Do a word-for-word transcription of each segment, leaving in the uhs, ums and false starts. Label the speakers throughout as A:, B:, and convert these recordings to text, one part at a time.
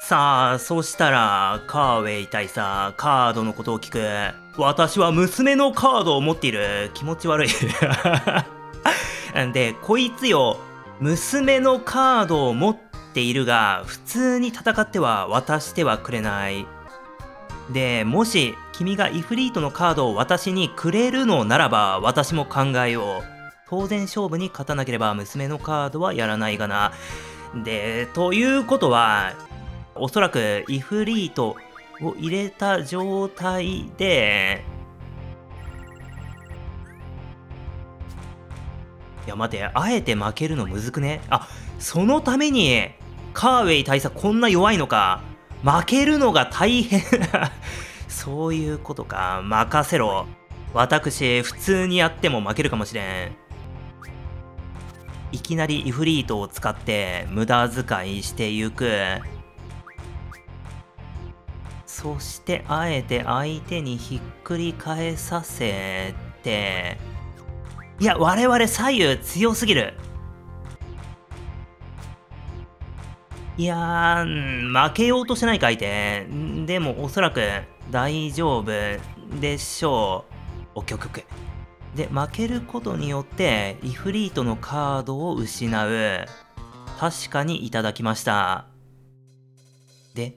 A: さあ、そしたら、カーウェイ大佐、カードのことを聞く。私は娘のカードを持っている。気持ち悪い。で、こいつよ、娘のカードを持っているが、普通に戦っては渡してはくれない。で、もし、君がイフリートのカードを私にくれるのならば、私も考えよう。当然勝負に勝たなければ娘のカードはやらないがな。で、ということは、おそらくイフリートを入れた状態で、いや待て、あえて負けるのむずくね？あ、そのためにカーウェイ大佐こんな弱いのか。負けるのが大変。そういうことか。任せろ。私、普通にやっても負けるかもしれん。いきなりイフリートを使って無駄遣いしてゆく。そしてあえて相手にひっくり返させて、いや我々左右強すぎる。いやー、負けようとしてないか相手。でもおそらく大丈夫でしょう。オッケーオッケーオッケー。で、負けることによってイフリートのカードを失う。確かにいただきました。で、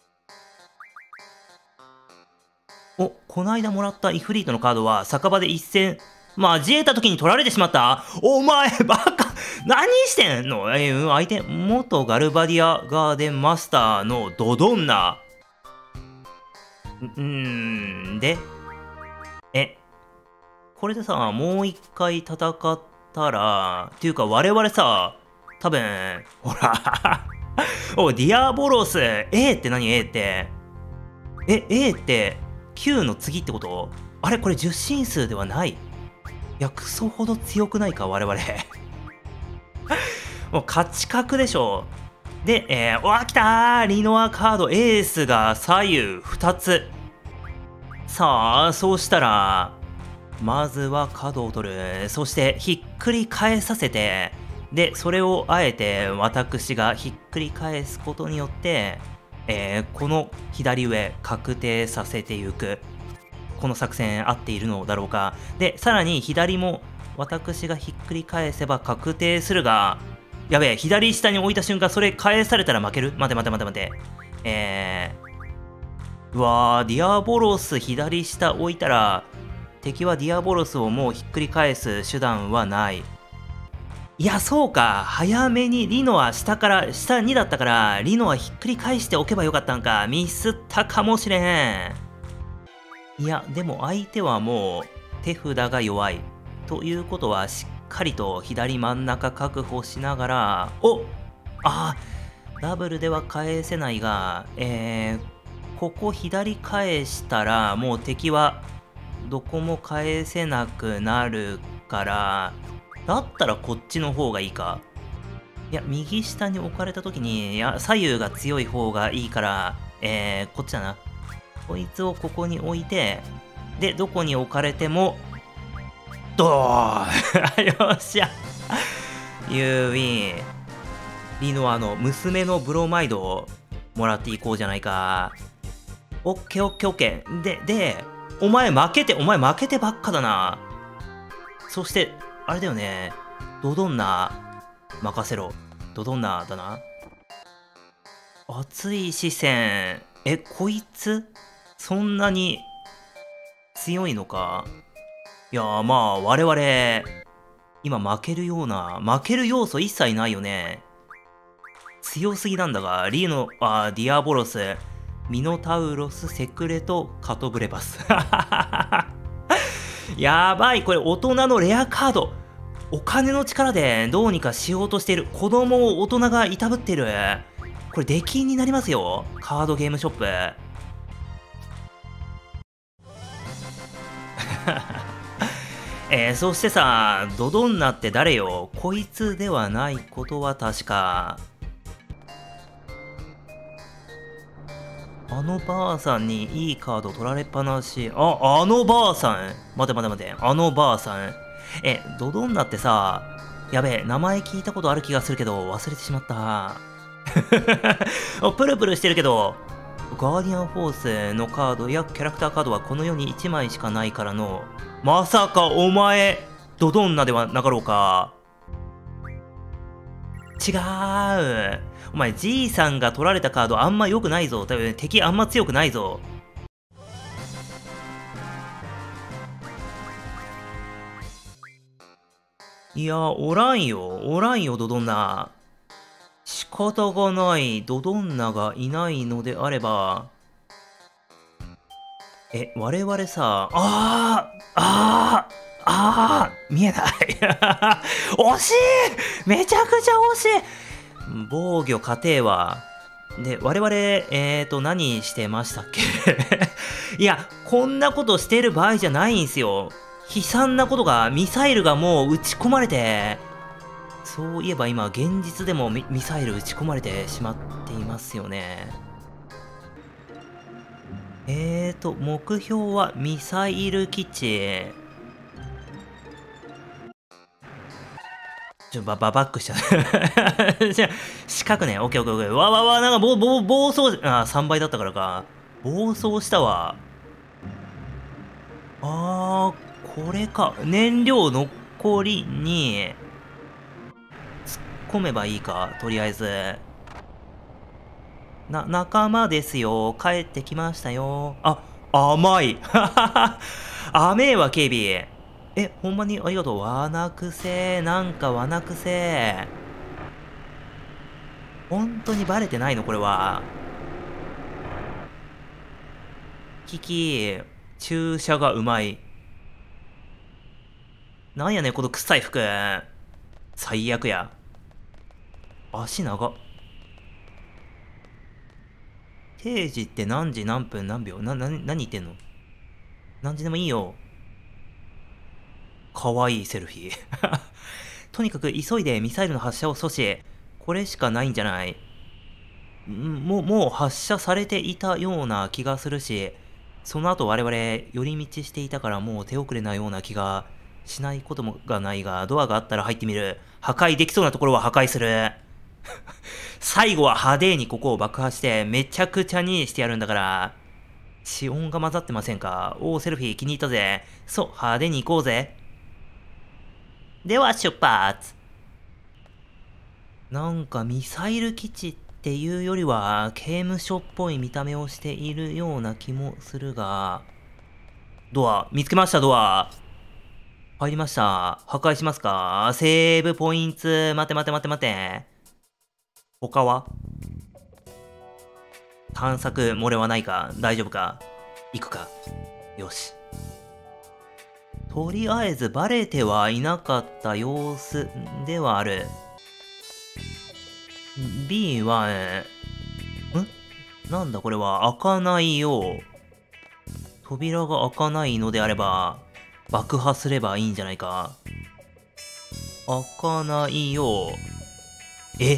A: お、こないだもらったイフリートのカードは酒場で一戦交えた時に取られてしまった。お前バカ、何してんの？えー、相手元ガルバディアガーデンマスターのドドンナ。んーんで、え、これでさ、もう一回戦ったら、っていうか我々さ、多分ほらおいディアボロス A って何？ A ってえ A ってきゅうの次ってこと？あれこれじゅっ進数ではない？いやクソほど強くないか我々。もう勝ち確でしょ。で、えー、うわ来たー、リノアカードエースが左右ふたつ。さあそうしたらまずは角を取る。そしてひっくり返させて、でそれをあえて私がひっくり返すことによって、えー、この左上確定させていく。この作戦合っているのだろうか。でさらに左も私がひっくり返せば確定するが、やべえ、左下に置いた瞬間それ返されたら負ける。待て待て待て待て。えー、うわー、ディアボロス左下置いたら敵はディアボロスをもうひっくり返す手段はない。いやそうか、早めにリノア下から下にだったからリノアひっくり返しておけばよかったんか。ミスったかもしれへん。いやでも相手はもう手札が弱いということは、しっかりと左真ん中確保しながら、おあーダブルでは返せないが、えー、ここ左返したらもう敵はどこも返せなくなるから、だったらこっちの方がいいか。いや右下に置かれた時に、いや左右が強い方がいいから、えー、こっちだな。こいつをここに置いて、でどこに置かれてもドーよっしゃユーウィン。リノアの娘のブロマイドをもらっていこうじゃないか。オッケーオッケーオッケー。ででお前負けてお前負けてばっかだな。そしてあれだよね、ドドンナ任せろ。ドドンナだな。熱い視線。えこいつそんなに強いのか。いやーまあ我々今負けるような負ける要素一切ないよね。強すぎなんだが、リーノあディアボロスミノタウロスセクレトカトブレバス。やばい、これ大人のレアカード。お金の力でどうにかしようとしている。子供を大人がいたぶってる。これ出禁になりますよ、カードゲームショップ。えー、そしてさ、ドドンナって誰よ。こいつではないことは確か。あのばあさんにいいカード取られっぱなし。あ、あのばあさん。待て待て待て。あのばあさん。え、ドドンナってさ、やべえ、名前聞いたことある気がするけど忘れてしまった。 おプルプルしてるけど、ガーディアンフォースのカードやキャラクターカードはこの世にいちまいしかないからの。まさかお前、ドドンナではなかろうか。違う。お前、じいさんが取られたカードあんま良くないぞ。多分敵あんま強くないぞ。いや、おらんよ。おらんよ、ドドンナ。仕方がない。ドドンナがいないのであれば。え、我々さ、あーあーあー見えない。惜しいめちゃくちゃ惜しい防御家庭は。で、我々、えーと、何してましたっけいや、こんなことしてる場合じゃないんすよ。悲惨なことが、ミサイルがもう撃ち込まれて、そういえば今、現実でも ミ, ミサイル撃ち込まれてしまっていますよね。えーと、目標はミサイル基地。ちょ、ば、ば、バックしちゃう。じゃ四角ね。オッケーオッケーオッケー。わわわ、なんか、ぼ、ぼ、暴走、あ、さんばいだったからか。暴走したわ。あー、これか。燃料残りに、突っ込めばいいか。とりあえず。な、仲間ですよ。帰ってきましたよ。あ、甘い。甘えわ、警備。え、ほんまにありがとう。わなくせー。なんかわなくせー。本当にバレてないのこれは。キキ、注射がうまい。なんやねん、この臭い服。最悪や。足長っ。定時って何時何分何秒な、な、何言ってんの？何時でもいいよ。かわいいセルフィー。とにかく急いでミサイルの発射を阻止。これしかないんじゃない？もう、もう発射されていたような気がするし、その後我々寄り道していたからもう手遅れなような気がしないこともがないが、ドアがあったら入ってみる。破壊できそうなところは破壊する。最後は派手にここを爆破してめちゃくちゃにしてやるんだから。血音が混ざってませんか？おー、セルフィー気に入ったぜ。そう、派手に行こうぜ。では出発。なんかミサイル基地っていうよりは刑務所っぽい見た目をしているような気もするが。ドア、見つけました、ドア。入りました。破壊しますか？セーブポイント。待て待て待て待て。他は？探索漏れはないか？大丈夫か？行くか？よし。とりあえずバレてはいなかった様子ではある。B は、ん？なんだこれは開かないよ。扉が開かないのであれば、爆破すればいいんじゃないか。開かないよ。え？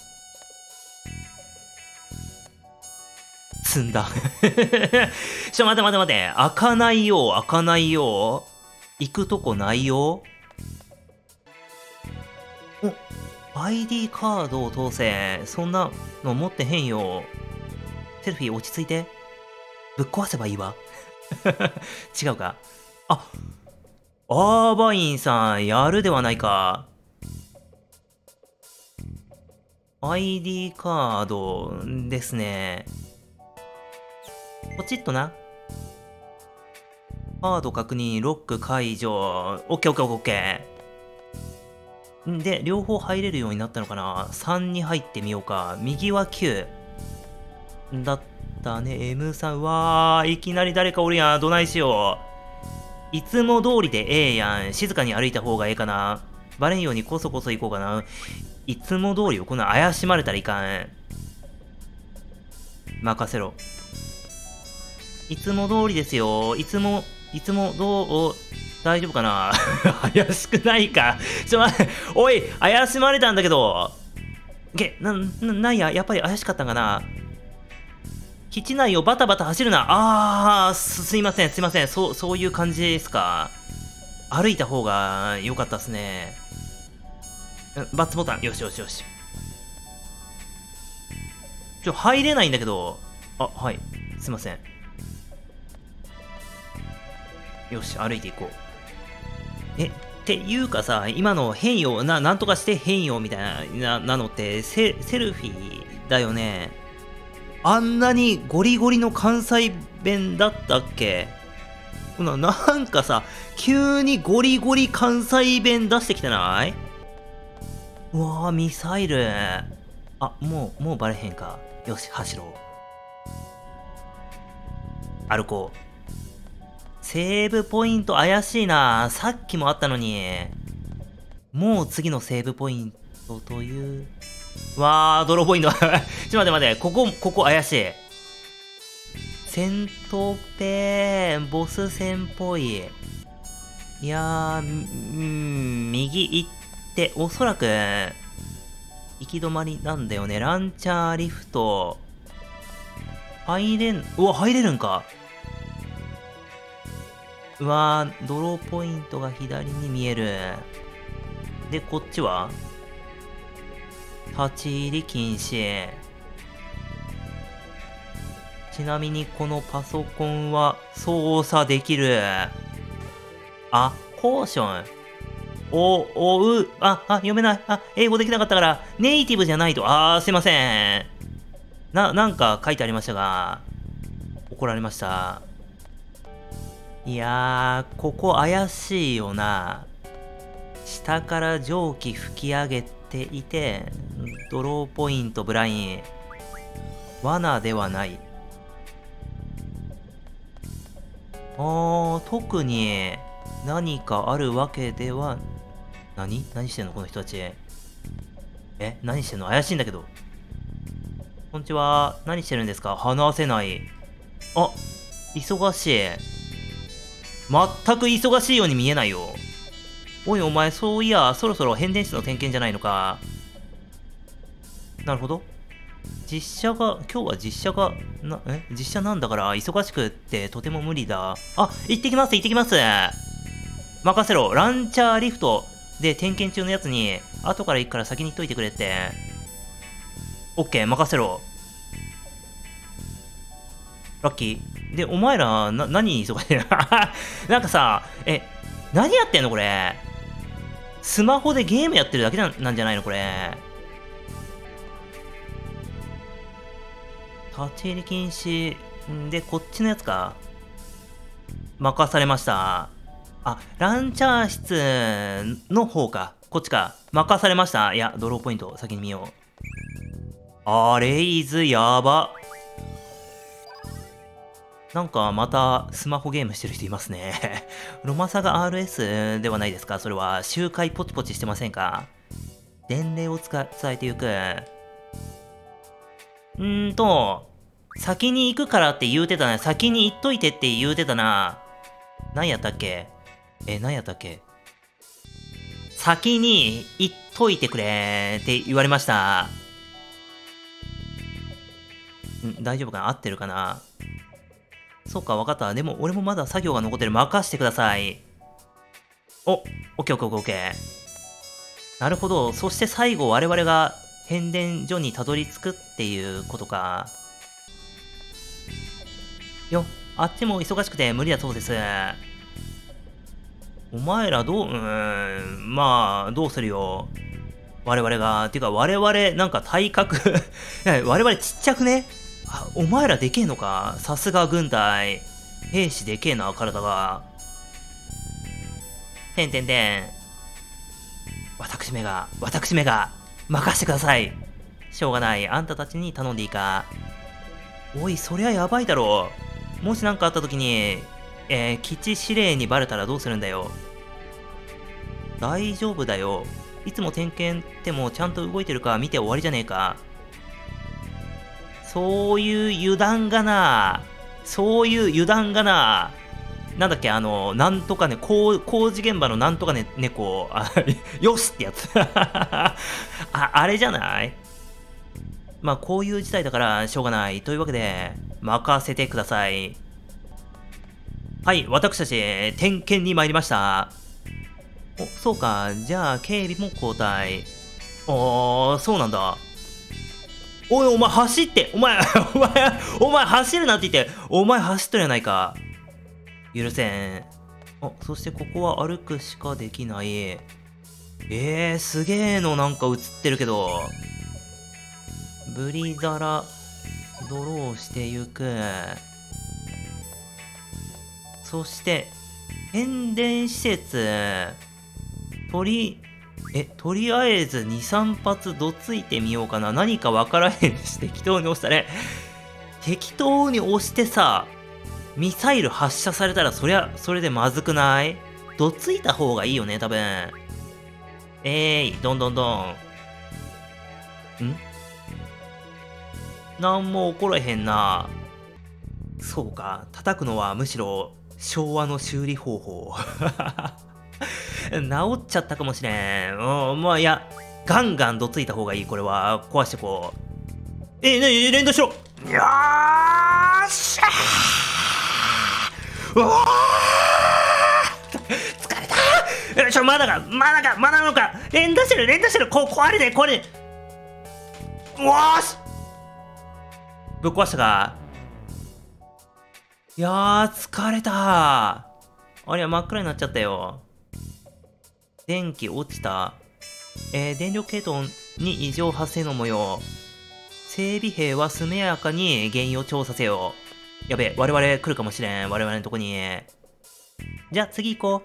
A: 積んだ。ちょ、待て待て待て。開かないよ、開かないよ。行くとこないよ。お、アイディー カードを通せ。そんなの持ってへんよ。セルフィー落ち着いて。ぶっ壊せばいいわ。違うか。あ、アーバインさん、やるではないか。アイディー カードですね。ポチッとな。カード確認、ロック解除。オッケーオッケーオッケー。で、両方入れるようになったのかな？ さん に入ってみようか。右はきゅう。だったね。エムさん。わー、いきなり誰かおるやん。どないしよう。いつも通りでええやん。静かに歩いた方がええかな。バレんようにこそこそ行こうかな。いつも通りよ。こんな怪しまれたらいかん。任せろ。いつも通りですよ。いつも、いつもどう、大丈夫かな。怪しくないか。ちょ、待って、おい、怪しまれたんだけど。げ、な、な、なんや、やっぱり怪しかったんかな。基地内をバタバタ走るな。あー、す、すいません、すいません。そう、そういう感じですか。歩いた方が良かったっすね。バツボタン、よしよしよし。 ちょ、入れないんだけど。あ、はい。すいません。よし、歩いていこう。え、っていうかさ、今の変容、な、なんとかして変容みたいな、な、なのって、セ、セルフィーだよね。あんなにゴリゴリの関西弁だったっけ？な、なんかさ、急にゴリゴリ関西弁出してきてない？うわぁ、ミサイル。あ、もう、もうバレへんか。よし、走ろう。歩こう。セーブポイント怪しいな。さっきもあったのに。もう次のセーブポイントという。わー、ドローポイント。ちょっと待って待って。ここ、ここ怪しい。戦闘ペー、ボス戦っぽい。いやー、ん、右行って、おそらく、行き止まりなんだよね。ランチャーリフト。入れん、うわ、入れるんか。うわー、ドローポイントが左に見える。で、こっちは立ち入り禁止。ちなみにこのパソコンは操作できる。あ、コーション。お、おう、あ、あ、読めない。あ、英語できなかったから、ネイティブじゃないと。あー、すいません。な、なんか書いてありましたが、怒られました。いやー、ここ怪しいよな。下から蒸気吹き上げていて、ドローポイントブライン。罠ではない。あー、特に何かあるわけでは、何何してんのこの人たち。え何してんの怪しいんだけど。こんにちは。何してるんですか？話せない。あ、忙しい。全く忙しいように見えないよ。おいお前、そういや、そろそろ変電室の点検じゃないのか。なるほど。実写が、今日は実写が、な、え実写なんだから忙しくってとても無理だ。あ、行ってきます、行ってきます。任せろ。ランチャーリフトで点検中のやつに、後から行くから先に言っといてくれって。オッケー、任せろ。ラッキー。で、お前ら、な、何に忙しいのなんかさ、え、何やってんのこれ。スマホでゲームやってるだけな、なんじゃないのこれ。立ち入り禁止。んで、こっちのやつか。任されました。あ、ランチャー室の方か。こっちか。任されました。いや、ドローポイント先に見よう。あー、レイズやば。なんかまたスマホゲームしてる人いますね。ロマサガ アールエス ではないですか？それは周回ポチポチしてませんか？伝令をつか伝えていく。うーんと、先に行くからって言うてたな。先に行っといてって言うてたな。何やったっけ？え、何やったっけ？先に行っといてくれって言われました。ん、大丈夫かな？合ってるかな？そうか、わかった。でも、俺もまだ作業が残ってる。任してください。お、オッケーオッケーオッケー。なるほど。そして最後、我々が変電所にたどり着くっていうことか。よ、あっちも忙しくて無理だそうです。お前らどう、うーん、まあ、どうするよ。我々が。てか、我々、なんか体格我々ちっちゃくね？あ、お前らでけえのか。さすが軍隊。兵士でけえな、体が。てんてんてん。私めが、私めが、任してください。しょうがない。あんたたちに頼んでいいか。おい、そりゃやばいだろう。もし何かあった時に、えー、基地司令にバレたらどうするんだよ。大丈夫だよ。いつも点検ってもちゃんと動いてるか見て終わりじゃねえか。そういう油断がな、そういう油断がな、なんだっけ、あの、なんとかね、工工事現場のなんとかね、猫、あよしってやつあ。あれじゃない？まあ、こういう事態だからしょうがない。というわけで、任せてください。はい、私たち、点検に参りました。お、そうか。じゃあ、警備も交代。おー、そうなんだ。 おい、お前走って、お前、お前、お前走るなって言って、お前走っとるやないか。許せん。あ、そしてここは歩くしかできない。えー、すげえのなんか映ってるけど。ブリザラ、ドローしてゆく。そして、変電施設。とり、え、とりあえずに、さん発どついてみようかな。何かわからへんし、適当に押したね。適当に押してさ、ミサイル発射されたらそりゃ、それでまずくない？どついた方がいいよね、多分。えーい、どんどんどん。ん？なんも起こらへんな。そうか、叩くのはむしろ昭和の修理方法。治っちゃったかもしれん。うん、まあいや、ガンガンどついた方がいい、これは。壊してこう。えー、なに、連打しろ！よーしゃー！うわー！疲れた！よいしょ、まだか、まだか、まだなのか！連打してる、連打してる！こ、壊れね、壊れね！うわーし！ぶっ壊したか？いやー、疲れたー。ありゃ、真っ暗になっちゃったよ。電気落ちた。えー、電力系統に異常発生の模様。整備兵は速やかに原因を調査せよ。やべえ、我々来るかもしれん。我々のとこに。じゃあ次行こう。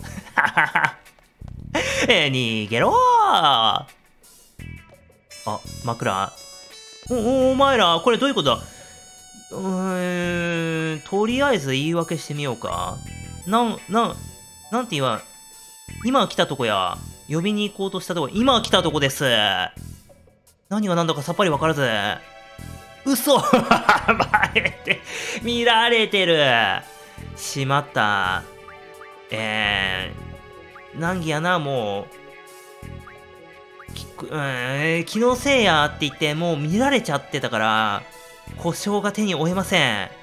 A: えー、逃げろー。あ、真っ暗。お、お、お前ら、これどういうことだ？うーん、とりあえず言い訳してみようか。なん、なん、なんて言わん。今来たとこや。呼びに行こうとしたとこ、今来たとこです。何が何だかさっぱりわからず。嘘バレて、見られてる。しまった。えー、難儀やな、もう。きうーん、気のせいやって言って、もう見られちゃってたから、故障が手に負えません。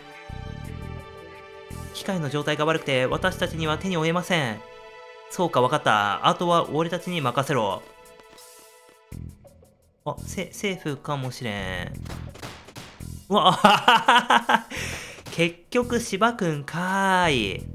A: 機械の状態が悪くて、私たちには手に負えません。そうか、わかった。あとは俺たちに任せろ。あ、せ、セーフかもしれん。うわ、あははは結局、芝くんかーい。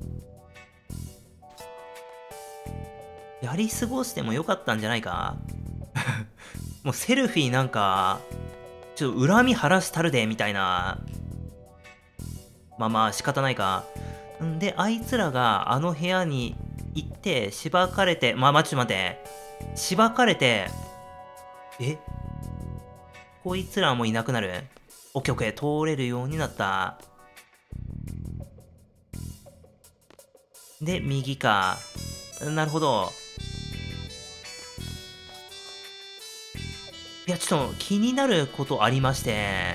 A: やり過ごしてもよかったんじゃないか。もうセルフィーなんか、ちょっと恨み晴らしたるで、みたいな。まあまあ、仕方ないか。んで、あいつらがあの部屋に行って、しばかれて、まあまあ、ちょっと待って。しばかれて、え？こいつらもいなくなる？オッケーオッケー、通れるようになった。で、右か。なるほど。いや、ちょっと気になることありまして、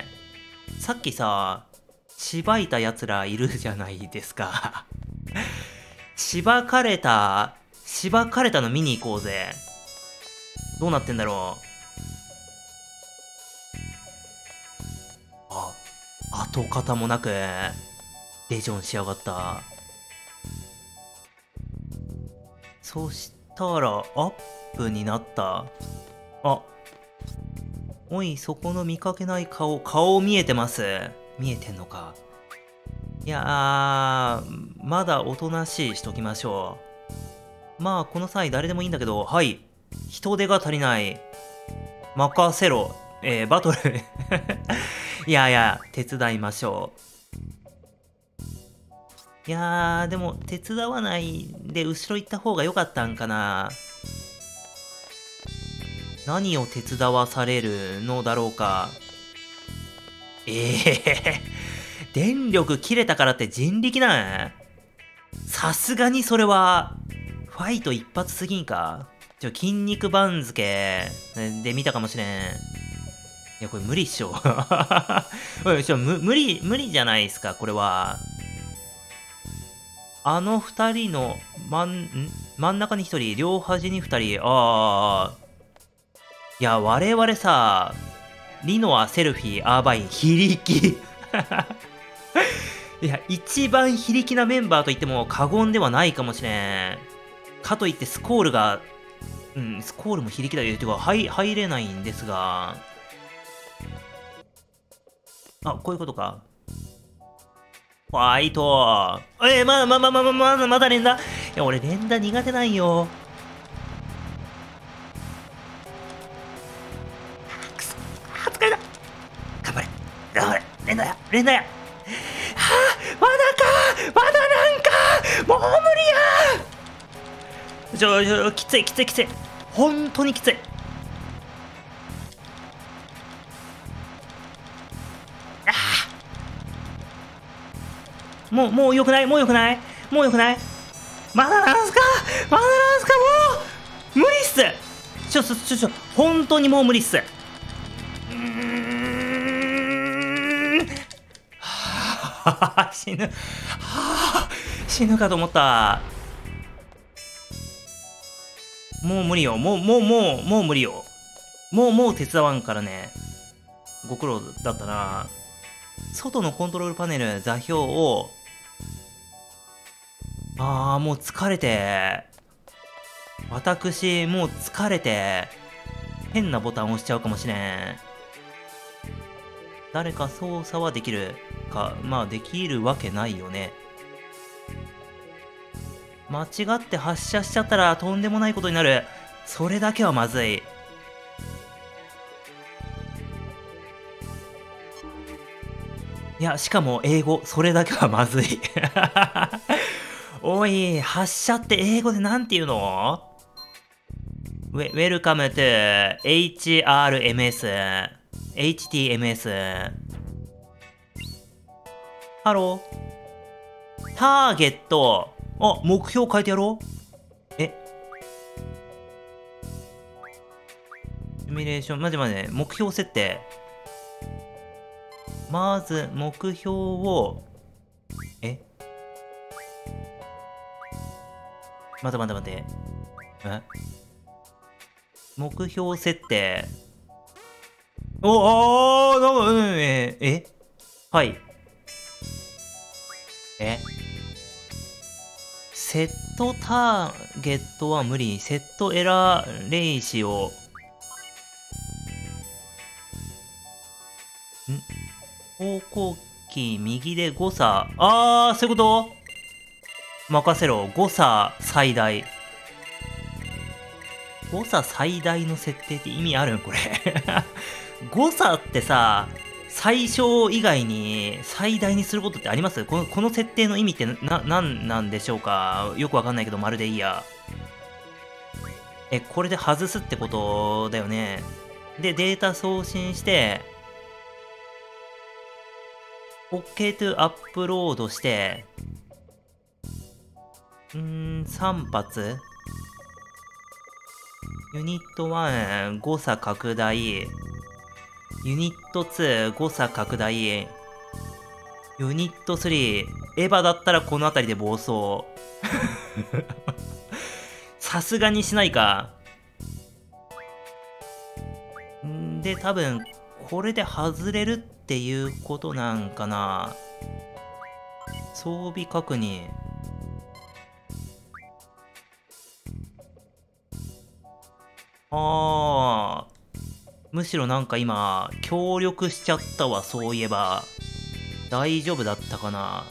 A: さっきさ、しばいた奴らいるじゃないですか。しばかれた、しばかれたの見に行こうぜ。どうなってんだろう。あ、跡形もなく、レジョンしやがった。そしたら、アップになった。あ、おい、そこの見かけない顔、顔見えてます。見えてんのか。いやー、まだおとなしいしときましょう。まあ、この際誰でもいいんだけど、はい。人手が足りない。任せろ。えー、バトル。いやいや、手伝いましょう。いやー、でも、手伝わないで後ろ行った方が良かったんかな。何を手伝わされるのだろうか。ええー、電力切れたからって人力なん？さすがにそれは、ファイト一発すぎんか？ちょ、筋肉番付で見たかもしれん。いや、これ無理っしょ。ちょ、む、無理、無理じゃないですか、これは。あの二人の、真ん、ん真ん中に一人、両端に二人、ああ。いや、我々さ、リノア、セルフィー、アーバイン、非力。いや、一番非力なメンバーと言っても過言ではないかもしれん。かといってスコールが、うん、スコールも非力だよ。てか、入、入れないんですが。 あ、こういうことか。ファイト。えー、まだまだまだまだまだ連打。いや、俺連打苦手なんよ。くそ。あ、疲れた。頑張れ。頑張れ。連打や。連打や。はあ、まだか。まだなんか。もう無理や。ちょ、ちょ、きついきついきつい。本当にきつい。もう、もう良くないもう良くないもう良くないまだなんすかまだなんすかもう無理っすちょ、ちょ、ちょ、ちょ、本当にもう無理っす。うーん。はぁ、死ぬ。はぁ、死ぬかと思った。もう無理よ。もう、もう、もう、もう無理よ。もう、もう手伝わんからね。ご苦労だったな。外のコントロールパネル、座標を、ああ、もう疲れて。私、もう疲れて。変なボタン押しちゃうかもしれん。誰か操作はできるか。まあ、できるわけないよね。間違って発射しちゃったらとんでもないことになる。それだけはまずい。いや、しかも英語。それだけはまずい。おい、発射って英語でなんて言うの？ウェ、Welcome to エイチアールエムエス。エイチティーエムエス。ハロー。ターゲット。あ、目標変えてやろう。え。シミュレーション、まじまじ、目標設定。まず、目標を、え待て待て待て。え目標設定。お、あー、なんか、うん、え、えはい。えセットターゲットは無理。セットエラーレイシオ。ん方向キー右で誤差。あー、そういうこと任せろ。誤差最大。誤差最大の設定って意味あるんこれ。誤差ってさ、最小以外に最大にすることってあります？この、この設定の意味ってな、なんなんでしょうか？よくわかんないけど、まるでいいや。え、これで外すってことだよね。で、データ送信して、OK to アップロードして、うーん、さん発ユニットワン、誤差拡大。ユニットツー、誤差拡大。ユニットスリー、エヴァだったらこの辺りで暴走。さすがにしないか。んで、多分、これで外れるっていうことなんかな。装備確認。あー。むしろなんか今、協力しちゃったわ、そういえば。大丈夫だったかな。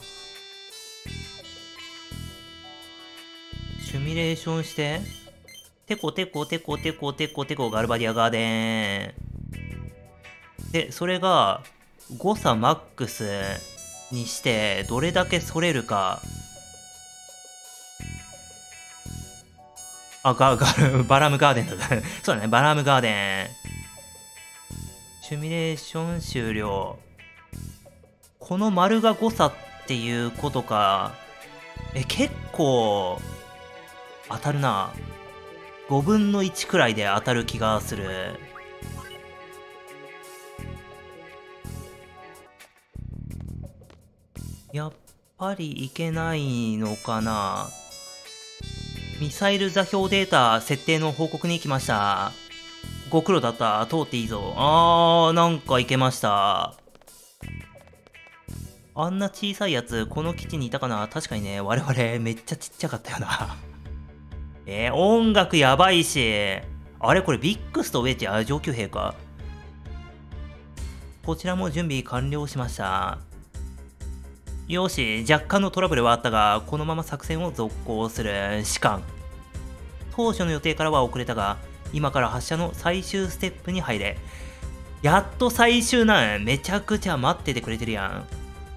A: シミュレーションして。テコテコテコテコテコテコガルバディアガーデン。で、それが、誤差マックスにして、どれだけそれるか。あ、ガ、ガ、バラムガーデンだ。そうだね、バラムガーデン。シミュレーション終了。この丸が誤差っていうことか。え、結構、当たるな。ごぶんのいちくらいで当たる気がする。やっぱりいけないのかな。ミサイル座標データ設定の報告に来ました。ご苦労だった。通っていいぞ。あー、なんかいけました。あんな小さいやつ、この基地にいたかな。確かにね、我々めっちゃちっちゃかったよな。えー、音楽やばいし。あれこれビックスとウェイティ、あれ上級兵か。 こちらも準備完了しました。よし、若干のトラブルはあったが、このまま作戦を続行する。士官。当初の予定からは遅れたが、今から発射の最終ステップに入れ。やっと最終なん。めちゃくちゃ待っててくれてるやん。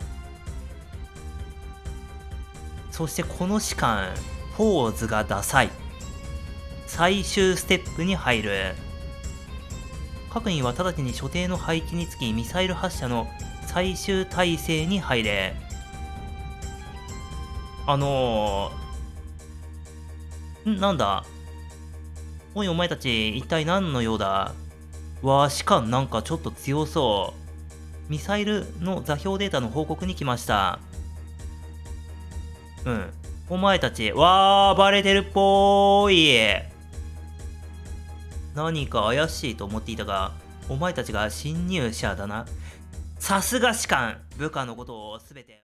A: そしてこの士官、ポーズがダサい。最終ステップに入る。各員は直ちに所定の配置につき、ミサイル発射の最終態勢に入れ。あのー、んなんだおいお前たち、一体何の用だ。わあ、士官なんかちょっと強そう。ミサイルの座標データの報告に来ました。うん。お前たち、わあ、バレてるっぽーい。何か怪しいと思っていたが、お前たちが侵入者だな。さすが士官、部下のことをすべて。